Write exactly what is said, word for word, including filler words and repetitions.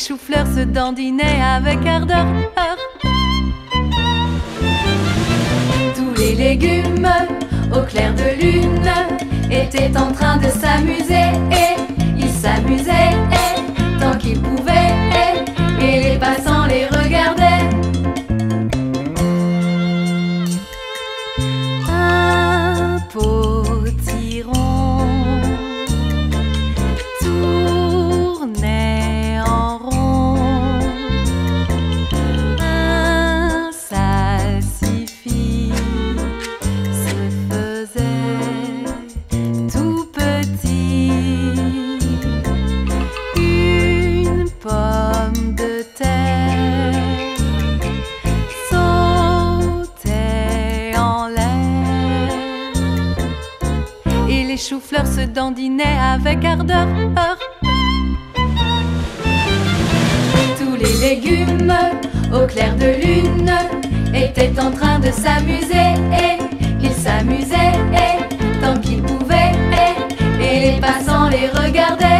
choux-fleurs se dandinaient avec ardeur. Tous les légumes, au clair de lune, étaient en train de s'amuser. Et ils s'amusaient et, tant qu'ils pouvaient, et, et les passants les regardaient. Un potiron tournait en rond. Un salsifis se faisait tout petit. Une pomme de terre sautait en l'air et les choux-fleurs se dandinaient avec ardeur. Tous les légumes, au clair de lune, étaient en train de s'amuser. Et ils s'amusaient et, tant qu'ils pouvaient, et, et les passants les regardaient.